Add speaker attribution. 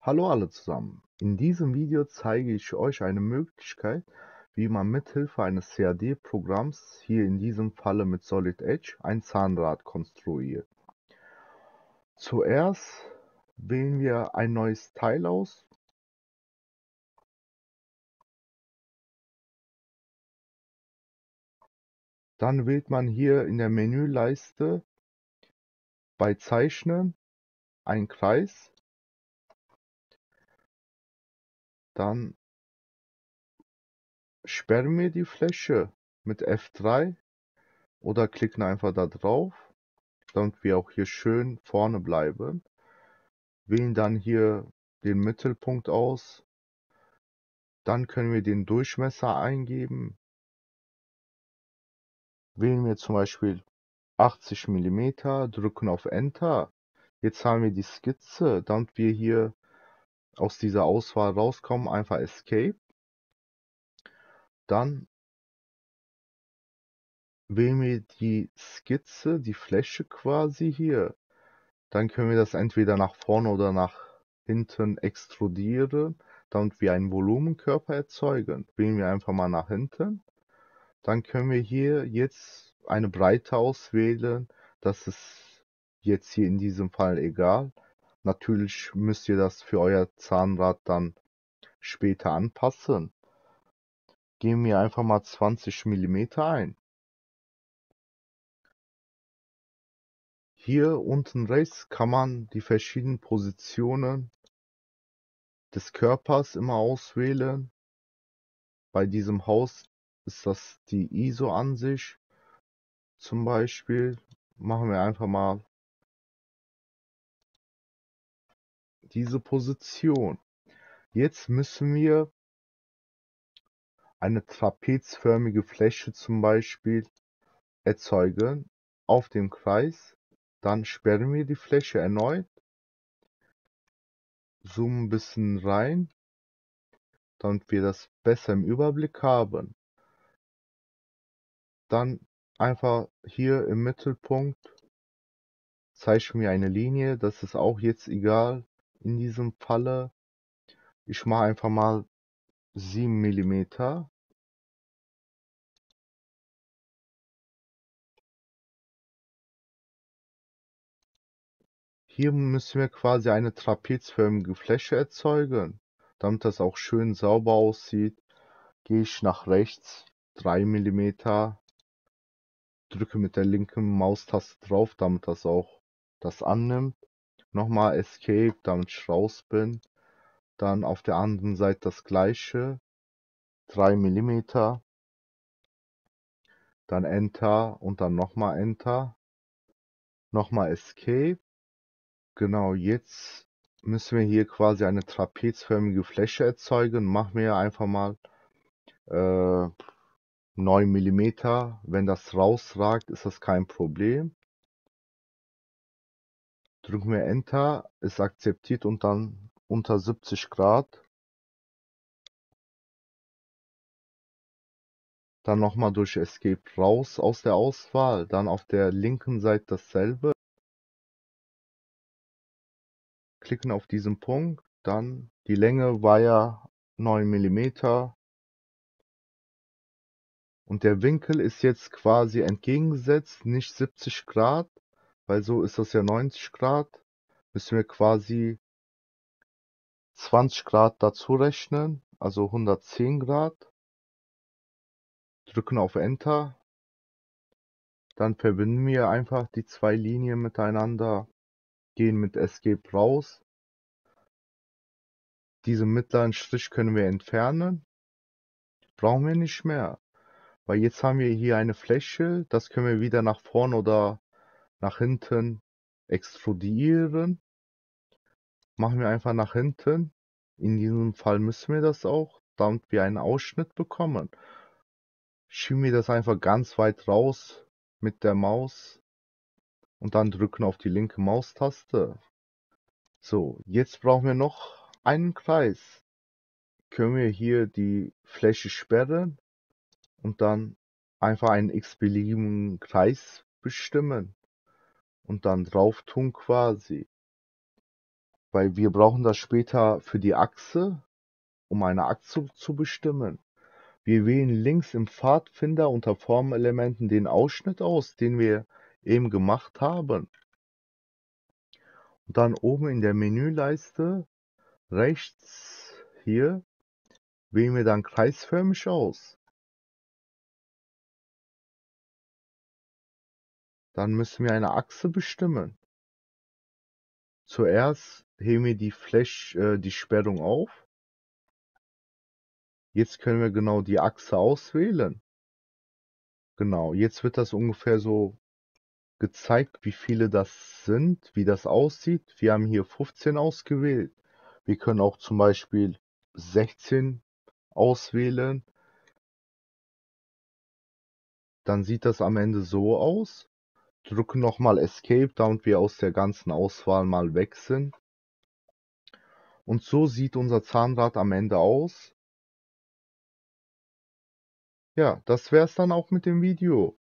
Speaker 1: Hallo alle zusammen. In diesem Video zeige ich euch eine Möglichkeit, wie man mithilfe eines CAD-Programms, hier in diesem Falle mit Solid Edge, ein Zahnrad konstruiert. Zuerst wählen wir ein neues Teil aus. Dann wählt man hier in der Menüleiste bei Zeichnen einen Kreis. Dann sperren wir die Fläche mit F3 oder klicken einfach da drauf, damit wir auch hier schön vorne bleiben. Wählen dann hier den Mittelpunkt aus. Dann können wir den Durchmesser eingeben. Wählen wir zum Beispiel 80 mm, drücken auf Enter. Jetzt haben wir die Skizze. Damit wir hier aus dieser Auswahl rauskommen, einfach Escape. Dann wählen wir die Skizze, die Fläche quasi hier. Dann können wir das entweder nach vorne oder nach hinten extrudieren, damit wir einen Volumenkörper erzeugen. Wählen wir einfach mal nach hinten. Dann können wir hier jetzt eine Breite auswählen. Das ist jetzt hier in diesem Fall egal. Natürlich müsst ihr das für euer Zahnrad dann später anpassen. Geben wir einfach mal 20 mm ein. Hier unten rechts kann man die verschiedenen Positionen des Körpers immer auswählen. Bei diesem Haus ist das die ISO-Ansicht. Zum Beispiel machen wir einfach mal diese Position. Jetzt müssen wir eine trapezförmige Fläche zum Beispiel erzeugen auf dem Kreis. Dann sperren wir die Fläche erneut, zoomen ein bisschen rein, damit wir das besser im Überblick haben. Dann einfach hier im Mittelpunkt zeichnen wir eine Linie. Das ist auch jetzt egal in diesem Falle. Ich mache einfach mal 7 mm. Hier müssen wir quasi eine trapezförmige Fläche erzeugen. Damit das auch schön sauber aussieht, gehe ich nach rechts 3 mm, drücke mit der linken Maustaste drauf, damit das auch das annimmt. Nochmal Escape, damit ich raus bin. Dann auf der anderen Seite das gleiche, 3 mm, dann Enter und dann nochmal Enter. Nochmal Escape. Genau, jetzt müssen wir hier quasi eine trapezförmige Fläche erzeugen. Machen wir einfach mal 9 mm. Wenn das rausragt, ist das kein Problem. Drücken wir Enter, ist akzeptiert und dann unter 70 Grad. Dann nochmal durch Escape raus aus der Auswahl. Dann auf der linken Seite dasselbe. Klicken auf diesen Punkt. Dann die Länge war ja 9 mm. Und der Winkel ist jetzt quasi entgegengesetzt, nicht 70 Grad, weil so ist das ja 90 Grad. Müssen wir quasi 20 Grad dazu rechnen, also 110 Grad. Drücken auf Enter. Dann verbinden wir einfach die zwei Linien miteinander, gehen mit Escape raus. Diesen mittleren Strich können wir entfernen. Brauchen wir nicht mehr, weil jetzt haben wir hier eine Fläche, das können wir wieder nach vorn oder nach hinten extrudieren. Machen wir einfach nach hinten. In diesem Fall müssen wir das auch, damit wir einen Ausschnitt bekommen. Schieben wir das einfach ganz weit raus mit der Maus und dann drücken auf die linke Maustaste. So, jetzt brauchen wir noch einen Kreis. Können wir hier die Fläche sperren und dann einfach einen x-beliebigen Kreis bestimmen und dann drauf tun quasi. weil wir brauchen das später für die Achse, um eine Achse zu bestimmen. Wir wählen links im Pfadfinder unter Formelementen den Ausschnitt aus, den wir eben gemacht haben. Und dann oben in der Menüleiste rechts hier wählen wir dann kreisförmig aus. Dann müssen wir eine Achse bestimmen. Zuerst heben wir die Sperrung auf. Jetzt können wir genau die Achse auswählen. Genau, jetzt wird das ungefähr so gezeigt, wie viele das sind, wie das aussieht. Wir haben hier 15 ausgewählt. Wir können auch zum Beispiel 16 auswählen. Dann sieht das am Ende so aus. Drücke nochmal Escape, damit wir aus der ganzen Auswahl mal weg sind. Und so sieht unser Zahnrad am Ende aus. Ja, das wär's dann auch mit dem Video.